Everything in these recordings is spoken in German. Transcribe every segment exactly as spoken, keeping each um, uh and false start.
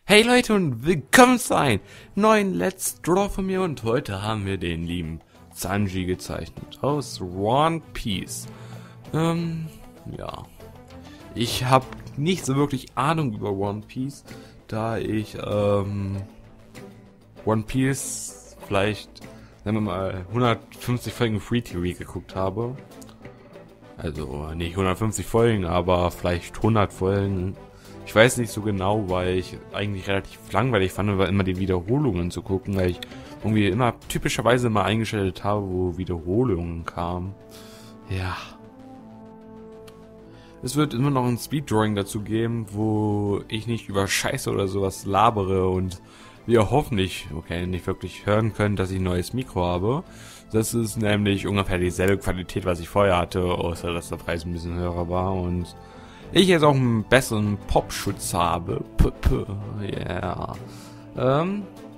Hey Leute und willkommen zu einem neuen Let's Draw von mir und heute haben wir den lieben Sanji gezeichnet aus One Piece. Ähm, ja. Ich habe nicht so wirklich Ahnung über One Piece, da ich ähm, One Piece vielleicht, sagen wir mal, hundertfünfzig Folgen Free T V geguckt habe. Also nicht hundertfünfzig Folgen, aber vielleicht hundert Folgen. Ich weiß nicht so genau, weil ich eigentlich relativ langweilig fand, immer die Wiederholungen zu gucken, weil ich irgendwie immer typischerweise mal eingeschaltet habe, wo Wiederholungen kamen. Ja. Es wird immer noch ein Speeddrawing dazu geben, wo ich nicht über Scheiße oder sowas labere und wir hoffentlich, okay, nicht wirklich hören können, dass ich ein neues Mikro habe. Das ist nämlich ungefähr dieselbe Qualität, was ich vorher hatte, außer dass der Preis ein bisschen höher war und ich jetzt auch einen besseren Popschutz habe. P -p yeah. Ähm.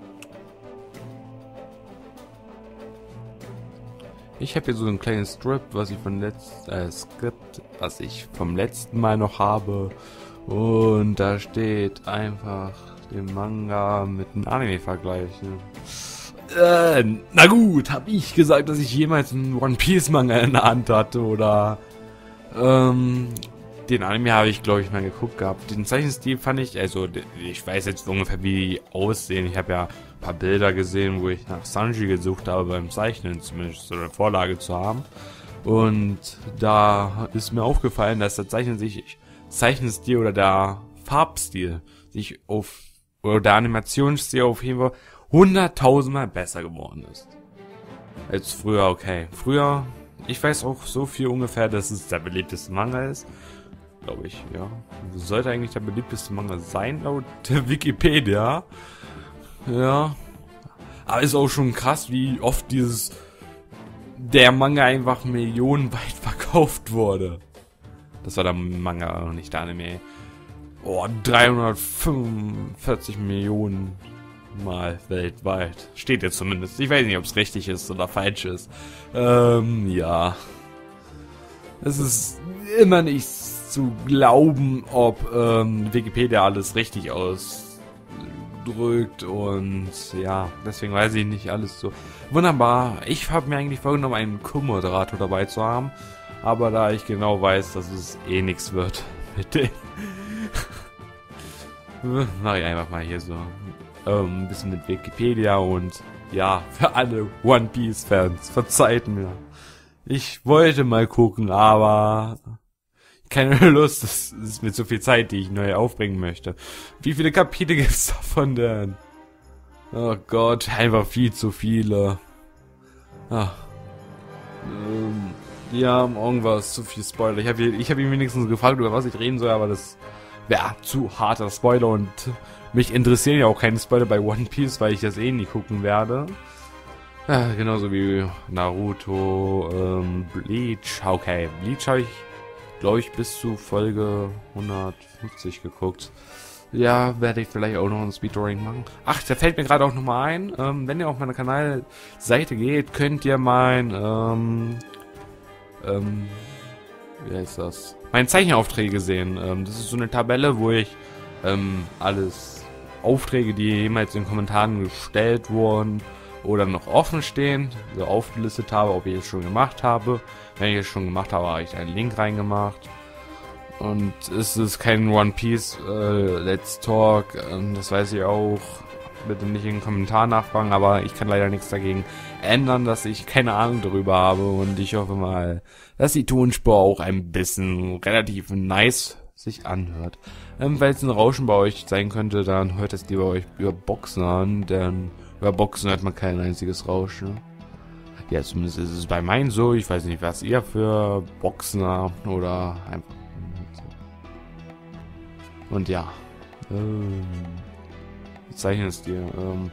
Ich habe hier so einen kleinen Strip, was ich von letzt, äh, Skript, was ich vom letzten Mal noch habe. Und da steht einfach den Manga mit einem Anime vergleichen. Äh, na gut, habe ich gesagt, dass ich jemals einen One Piece Manga in der Hand hatte oder ähm. Den Anime habe ich, glaube ich, mal geguckt gehabt. Den Zeichenstil fand ich, also ich weiß jetzt ungefähr, wie die aussehen. Ich habe ja ein paar Bilder gesehen, wo ich nach Sanji gesucht habe beim Zeichnen, zumindest so eine Vorlage zu haben. Und da ist mir aufgefallen, dass der Zeichen sich, Zeichenstil oder der Farbstil sich auf, oder der Animationsstil auf jeden Fall hunderttausendmal besser geworden ist. Als früher, okay. Früher, ich weiß auch so viel ungefähr, dass es der beliebteste Manga ist. Glaube ich, ja. Sollte eigentlich der beliebteste Manga sein, laut der Wikipedia. Ja. Aber ist auch schon krass, wie oft dieses der Manga einfach millionenweit verkauft wurde. Das war der Manga, nicht der Anime. Oh, dreihundertfünfundvierzig Millionen Mal weltweit. Steht jetzt zumindest. Ich weiß nicht, ob es richtig ist oder falsch ist. Ähm, ja. Es ist immer nicht zu glauben, ob ähm, Wikipedia alles richtig ausdrückt und ja, deswegen weiß ich nicht alles so. Wunderbar, ich habe mir eigentlich vorgenommen, einen Co-Moderator dabei zu haben, aber da ich genau weiß, dass es eh nichts wird mit dem, mache ich einfach mal hier so ähm, ein bisschen mit Wikipedia und ja, für alle One Piece Fans, verzeiht mir. Ich wollte mal gucken, aber keine Lust, das ist mir zu viel Zeit, die ich neu aufbringen möchte. Wie viele Kapitel gibt's davon denn? Oh Gott, einfach viel zu viele. Ah. Ähm, die haben irgendwas zu viel Spoiler. Ich habe ich hab ihn wenigstens gefragt, über was ich reden soll, aber das wäre zu harter Spoiler und mich interessieren ja auch keine Spoiler bei One Piece, weil ich das eh nie gucken werde. Ja, genauso wie Naruto, ähm, Bleach. Okay, Bleach habe ich, glaube ich, bis zu Folge hundertfünfzig geguckt. Ja, werde ich vielleicht auch noch ein Speeddrawing machen. Ach, da fällt mir gerade auch nochmal ein. Ähm, wenn ihr auf meine Kanalseite geht, könnt ihr mein, ähm, ähm, wie heißt das? Meine Zeichenaufträge sehen. Ähm, das ist so eine Tabelle, wo ich, ähm, alles Aufträge, die jemals in den Kommentaren gestellt wurden, oder noch offen stehen, so aufgelistet habe, ob ich es schon gemacht habe. Wenn ich es schon gemacht habe, habe ich einen Link reingemacht. Und es ist kein One Piece äh, Let's Talk, ähm, das weiß ich auch. Bitte nicht in den Kommentaren nachfragen, aber ich kann leider nichts dagegen ändern, dass ich keine Ahnung darüber habe. Und ich hoffe mal, dass die Tonspur auch ein bisschen relativ nice sich anhört. Ähm, weil es ein Rauschen bei euch sein könnte, dann hört es lieber euch über Boxen an, denn über Boxen hört man kein einziges Rauschen. Ja, zumindest ist es bei meinen so. Ich weiß nicht, was ihr für Boxen habt oder einfach so. Und ja. Ähm, Zeichenstil. Ähm,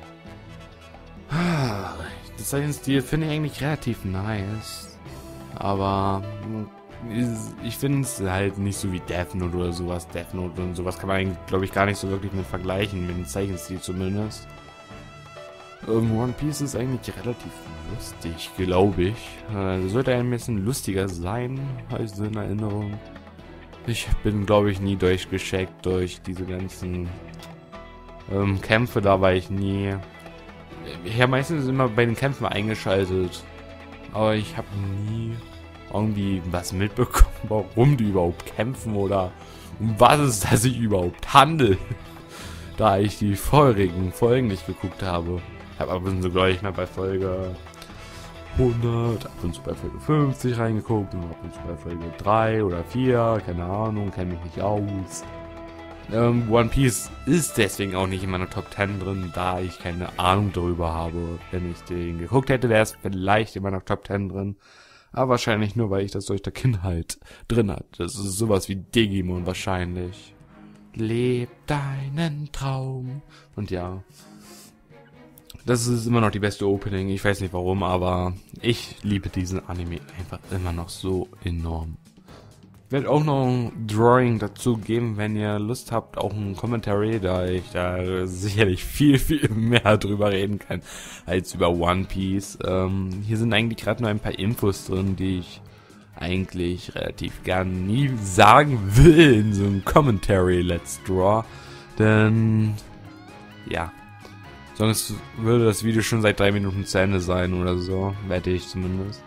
das Zeichenstil finde ich eigentlich relativ nice. Aber ich finde es halt nicht so wie Death Note oder sowas. Death Note und sowas kann man, glaube ich, gar nicht so wirklich mit vergleichen, mit dem Zeichenstil zumindest. Ähm, One Piece ist eigentlich relativ lustig, glaube ich. Äh, sollte ein bisschen lustiger sein, als in Erinnerung. Ich bin, glaube ich, nie durchgescheckt durch diese ganzen Ähm, Kämpfe, da war ich nie. Ich habe meistens immer bei den Kämpfen eingeschaltet. Aber ich habe nie irgendwie was mitbekommen, warum die überhaupt kämpfen oder um was es da sich überhaupt handelt. Da ich die vorherigen Folgen nicht geguckt habe. Ich habe ab und zu, glaube ich, mal bei Folge hundert, ab und zu bei Folge fünfzig reingeguckt und ab und zu bei Folge drei oder vier, keine Ahnung, kenne mich nicht aus. Ähm, One Piece ist deswegen auch nicht in meiner Top zehn drin, da ich keine Ahnung darüber habe. Wenn ich den geguckt hätte, wäre es vielleicht in meiner Top zehn drin. Aber wahrscheinlich nur, weil ich das durch der Kindheit drin hatte. Das ist sowas wie Digimon wahrscheinlich. Leb deinen Traum. Und ja, das ist immer noch die beste Opening. Ich weiß nicht warum, aber ich liebe diesen Anime einfach immer noch so enorm. Ich werde auch noch ein Drawing dazu geben, wenn ihr Lust habt, auch ein Commentary, da ich da sicherlich viel, viel mehr drüber reden kann, als über One Piece. Ähm, hier sind eigentlich gerade nur ein paar Infos drin, die ich eigentlich relativ gern nie sagen will in so einem Commentary Let's Draw. Denn, ja, sonst würde das Video schon seit drei Minuten zu Ende sein oder so, wette ich zumindest.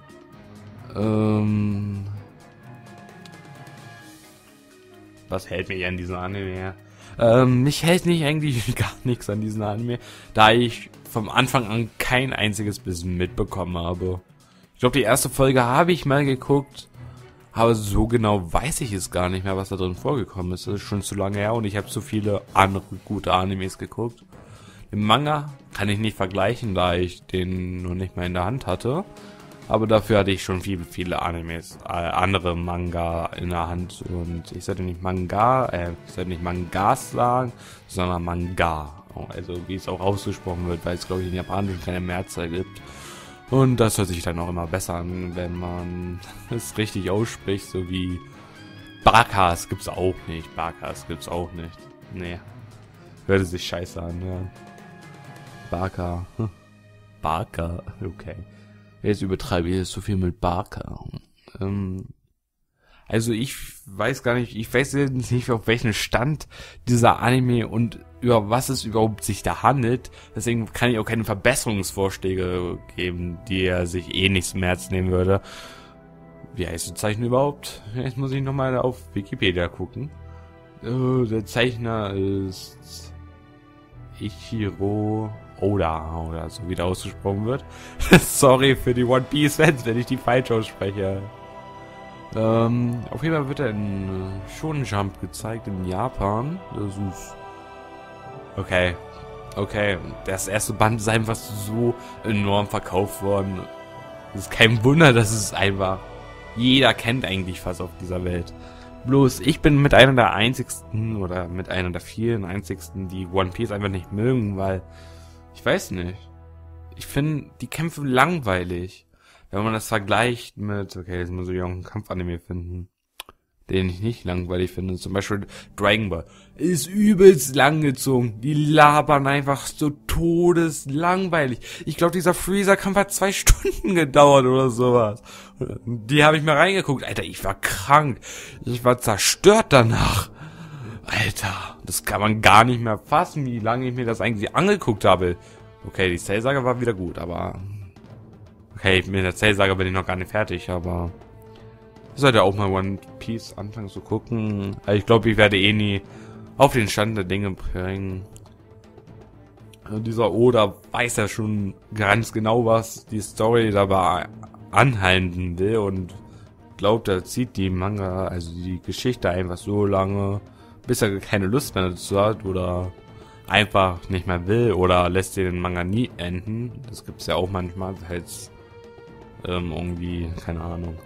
Ähm... Was hält mich an diesem Anime? Ähm, mich hält nicht eigentlich gar nichts an diesem Anime, da ich vom Anfang an kein einziges Bissen mitbekommen habe. Ich glaube, die erste Folge habe ich mal geguckt, aber so genau weiß ich es gar nicht mehr, was da drin vorgekommen ist. Das ist schon zu lange her und ich habe zu viele andere gute Animes geguckt. Den Manga kann ich nicht vergleichen, da ich den noch nicht mal in der Hand hatte. Aber dafür hatte ich schon viele, viele Animes, äh, andere Manga in der Hand. Und ich sollte nicht Manga, äh, ich sollte nicht Mangas sagen, sondern Manga. Also wie es auch ausgesprochen wird, weil es, glaube ich, in Japanisch keine Mehrzahl gibt. Und das hört sich dann auch immer besser an, wenn man es richtig ausspricht, so wie Bakas gibt's auch nicht. Bakas gibt's auch nicht. Nee. Hörte sich scheiße an, ja. Baka. Hm. Baka, okay. Jetzt übertreibe ich jetzt so viel mit Barker. Ähm, also ich weiß gar nicht, ich weiß jetzt nicht, auf welchen Stand dieser Anime und über was es überhaupt sich da handelt. Deswegen kann ich auch keine Verbesserungsvorschläge geben, die er sich eh nicht zum Herzen nehmen würde. Wie heißt der Zeichner überhaupt? Jetzt muss ich nochmal auf Wikipedia gucken. Äh, der Zeichner ist Ichiro Oda oder so wie der ausgesprochen wird. Sorry für die One Piece Fans, wenn ich die falsch ausspreche. Ähm, auf jeden Fall wird er in Shonen Jump gezeigt in Japan. Das ist okay, okay. Das erste Band ist einfach so enorm verkauft worden. Es ist kein Wunder, dass es einfach jeder kennt eigentlich fast auf dieser Welt. Bloß ich bin mit einer der einzigsten oder mit einer der vielen einzigsten, die One Piece einfach nicht mögen, weil ich weiß nicht. Ich finde die Kämpfe langweilig. Wenn man das vergleicht mit, okay, jetzt muss ich auch einen Kampfanime finden, den ich nicht langweilig finde. Zum Beispiel Dragon Ball. Ist übelst langgezogen. Die labern einfach so todeslangweilig. Ich glaube, dieser Freezer-Kampf hat zwei Stunden gedauert oder sowas. Die habe ich mir reingeguckt. Alter, ich war krank. Ich war zerstört danach. Alter, das kann man gar nicht mehr fassen, wie lange ich mir das eigentlich angeguckt habe. Okay, die Cell-Saga war wieder gut, aber... Okay, mit der Cell-Saga bin ich noch gar nicht fertig, aber... Ich sollte auch mal One Piece anfangen zu gucken. Ich glaube, ich werde eh nie auf den Stand der Dinge bringen. Dieser Oda weiß ja schon ganz genau, was die Story dabei anhalten will und glaubt, er zieht die Manga, also die Geschichte einfach so lange, bis er keine Lust mehr dazu hat oder einfach nicht mehr will oder lässt den Manga nie enden. Das gibt's ja auch manchmal, als ähm, irgendwie, keine Ahnung.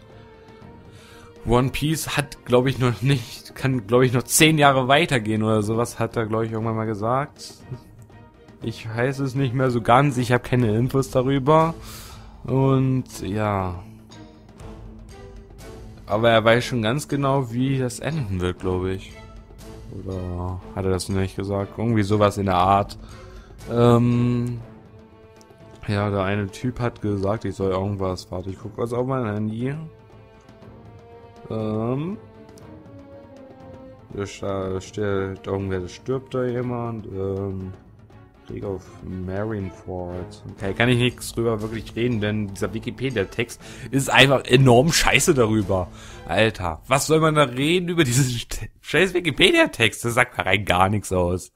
One Piece hat, glaube ich, noch nicht, kann, glaube ich, noch zehn Jahre weitergehen oder sowas, hat er, glaube ich, irgendwann mal gesagt. Ich weiß es nicht mehr so ganz, ich habe keine Infos darüber. Und ja. Aber er weiß schon ganz genau, wie das enden wird, glaube ich. Oder hat er das nicht gesagt? Irgendwie sowas in der Art. Ähm, ja, der eine Typ hat gesagt, ich soll irgendwas. Warte, ich gucke was auf mein Handy. Ähm, Da steht irgendwer, da stirbt da jemand. Ähm, Krieg auf Marineford. Okay, kann ich nichts drüber wirklich reden, denn dieser Wikipedia-Text ist einfach enorm scheiße darüber. Alter, was soll man da reden über diesen scheiß Wikipedia-Text? Das sagt da rein gar nichts aus.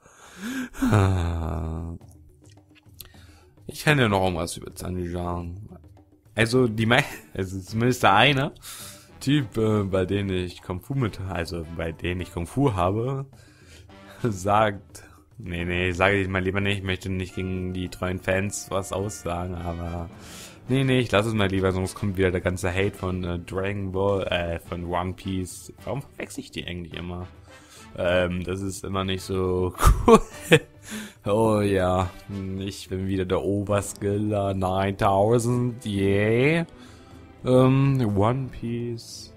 Ich kann ja noch irgendwas über Zanjian. Also die mei also zumindest der eine Typ, äh, bei dem ich Kung Fu mit, also bei dem ich Kung Fu habe, sagt, nee, nee, sage ich mal lieber nicht, ich möchte nicht gegen die treuen Fans was aussagen, aber nee, nee, ich lasse es mal lieber, sonst kommt wieder der ganze Hate von äh, Dragon Ball, äh, von One Piece. Warum verwechsel ich die eigentlich immer? Ähm, das ist immer nicht so cool. Oh ja, ich bin wieder der Oberskiller neuntausend, yeah. Ähm, One Piece.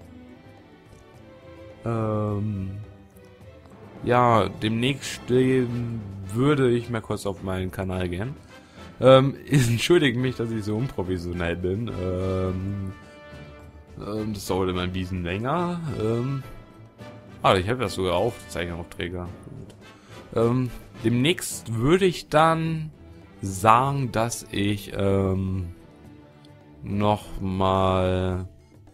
Ähm, ja, demnächst stehen würde ich mal kurz auf meinen Kanal gehen. Ähm, entschuldigt mich, dass ich so unprofessionell bin. Ähm, ähm, das dauert immer ein bisschen länger. Ähm, ah, ich habe das sogar Aufzeichnungsaufträge. Ähm, demnächst würde ich dann sagen, dass ich ähm, noch mal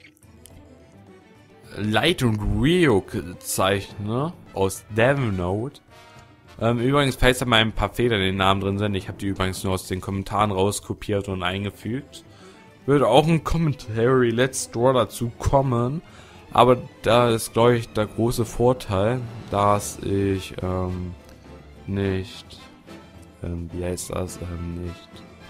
Light und Ryuk zeichne aus Deathnote. Ähm, übrigens, falls da mal ein paar Fehler in den Namen drin sind, ich habe die übrigens nur aus den Kommentaren rauskopiert und eingefügt. Würde auch ein Commentary Let's Draw dazu kommen, aber da ist, glaube ich, der große Vorteil, dass ich ähm, nicht, ähm, wie heißt das, ähm, nicht,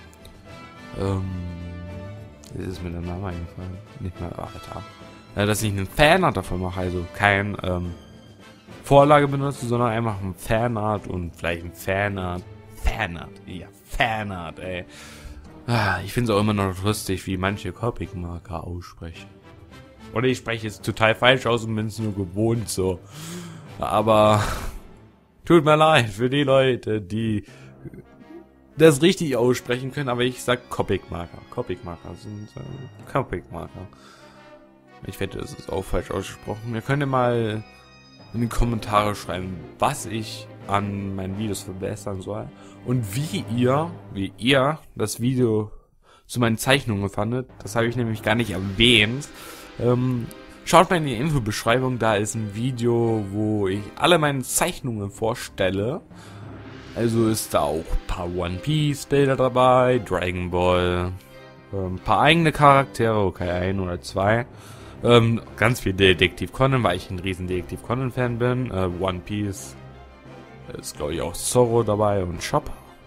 ähm, wie ist mir der Name eingefallen? Nicht mehr, ach, Alter. Ja, dass ich einen Fanart davon mache, also kein, ähm, Vorlage benutze, sondern einfach ein Fanart und vielleicht ein Fanart, Fanart, ja, Fanart, ey. Ah, ich finde es auch immer noch lustig, wie manche Copic-Marker aussprechen. Oder ich spreche es total falsch aus und bin es nur gewohnt so. Aber tut mir leid für die Leute, die das richtig aussprechen können, aber ich sag Copic-Marker. Copic-Marker sind äh, Copic-Marker. Ich wette, es ist auch falsch ausgesprochen. Ihr könnt ja mal in die Kommentare schreiben, was ich an meinen Videos verbessern soll und wie ihr, wie ihr das Video zu meinen Zeichnungen fandet. Das habe ich nämlich gar nicht erwähnt. Ähm, schaut mal in die Infobeschreibung, da ist ein Video, wo ich alle meine Zeichnungen vorstelle. Also ist da auch ein paar One Piece Bilder dabei, Dragon Ball, ein paar eigene Charaktere, okay, ein oder zwei. Ähm, ganz viel Detektiv Conan, weil ich ein riesen Detektiv Conan Fan bin. Äh, One Piece ist, glaube ich, auch Zorro dabei und Chopper.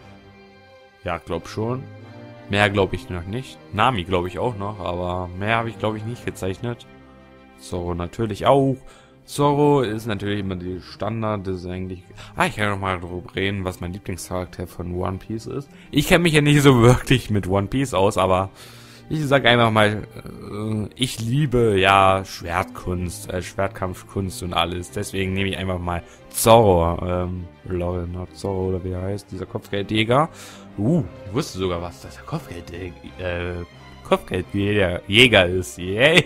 Ja, glaub schon. Mehr glaube ich noch nicht. Nami glaube ich auch noch, aber mehr habe ich, glaube ich, nicht gezeichnet. Zorro natürlich auch. Zorro ist natürlich immer die Standard, das ist eigentlich... Ah, ich kann noch mal darüber reden, was mein Lieblingscharakter von One Piece ist. Ich kenne mich ja nicht so wirklich mit One Piece aus, aber ich sag einfach mal, äh, ich liebe ja Schwertkunst, äh, Schwertkampfkunst und alles. Deswegen nehme ich einfach mal Zorro, ähm, Lore, not Zorro oder wie er heißt, dieser Kopfgeldjäger. Uh, ich wusste sogar, was das der Kopfgeld, äh, Kopfgeldjäger Jäger ist. Yeah.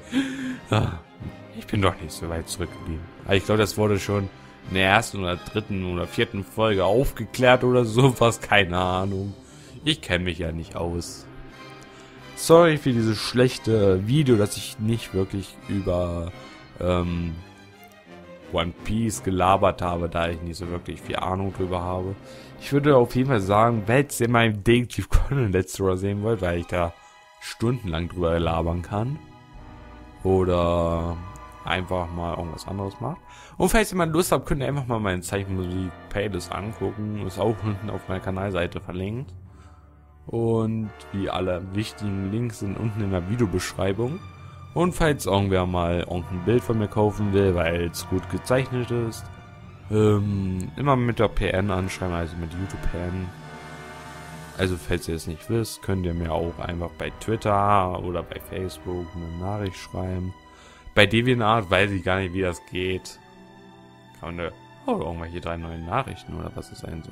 Ich bin doch nicht so weit zurückgeblieben. Aber ich glaube, das wurde schon in der ersten oder dritten oder vierten Folge aufgeklärt oder sowas. Keine Ahnung. Ich kenne mich ja nicht aus. Sorry für dieses schlechte Video, dass ich nicht wirklich über ähm, One Piece gelabert habe, da ich nicht so wirklich viel Ahnung drüber habe. Ich würde auf jeden Fall sagen, wenn ihr mein Detektiv Conan Let's Draw sehen wollt, weil ich da stundenlang drüber labern kann. Oder einfach mal irgendwas anderes macht. Und falls ihr mal Lust habt, könnt ihr einfach mal meine Zeichenmusik-Playlist angucken. Ist auch unten auf meiner Kanalseite verlinkt. Und wie alle wichtigen Links sind unten in der Videobeschreibung. Und falls irgendwer mal irgendein Bild von mir kaufen will, weil es gut gezeichnet ist, ähm, immer mit der P N anschreiben, also mit YouTube-P N. Also falls ihr es nicht wisst, könnt ihr mir auch einfach bei Twitter oder bei Facebook eine Nachricht schreiben. Bei DeviantArt weiß ich gar nicht, wie das geht. Kann man da, oh, irgendwelche drei neuen Nachrichten oder was es sein soll.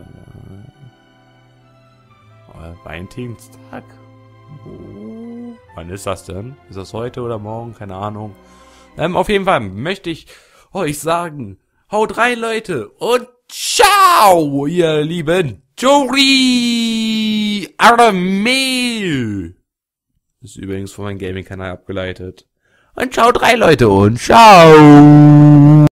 Ja. Valentinstag? Oh. Wann ist das denn? Ist das heute oder morgen? Keine Ahnung. Ähm, auf jeden Fall möchte ich euch sagen, Haut rein, Leute. Und ciao, ihr lieben Jori Armee. Das ist übrigens von meinem Gaming-Kanal abgeleitet. Und ciao, drei Leute und ciao.